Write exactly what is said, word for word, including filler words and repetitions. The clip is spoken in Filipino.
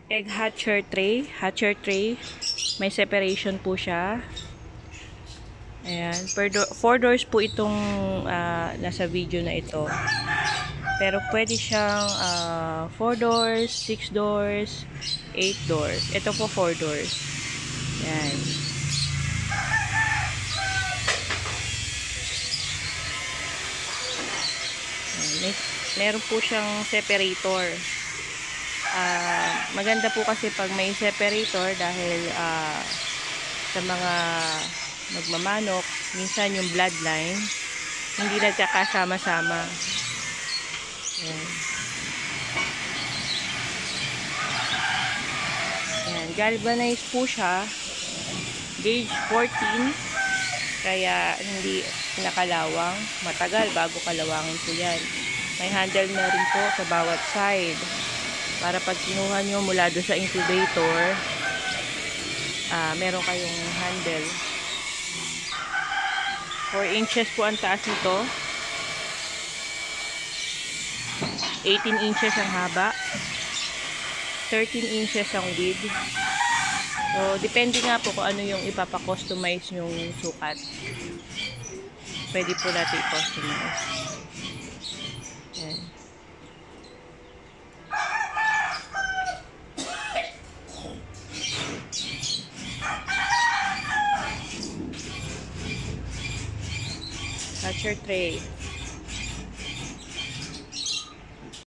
egg hatcher tray. Hatcher tray. May separation po siya. Ayan. Per do four doors po itong uh, nasa video na ito. Pero pwede siyang uh, four doors, six doors, eight doors. Ito po four doors. Ayan. May, meron po siyang separator. Uh, maganda po kasi pag may separator dahil uh, sa mga magmamanok, minsan yung bloodline hindi nagkakasama-sama. Ayan. Ayan. Galvanized po siya. Gauge fourteen. Kaya hindi nakalawang. Matagal bago kalawangin po yan. May handle na rin po sa bawat side. Para pag kinuha nyo mula doon sa incubator, uh, meron kayong handle. four inches po ang taas nito. eighteen inches ang haba. thirteen inches ang width. So, depende nga po kung ano yung ipapa-customize yung sukat. Pwede po natin i-customize. Ayan. Hatcher tray.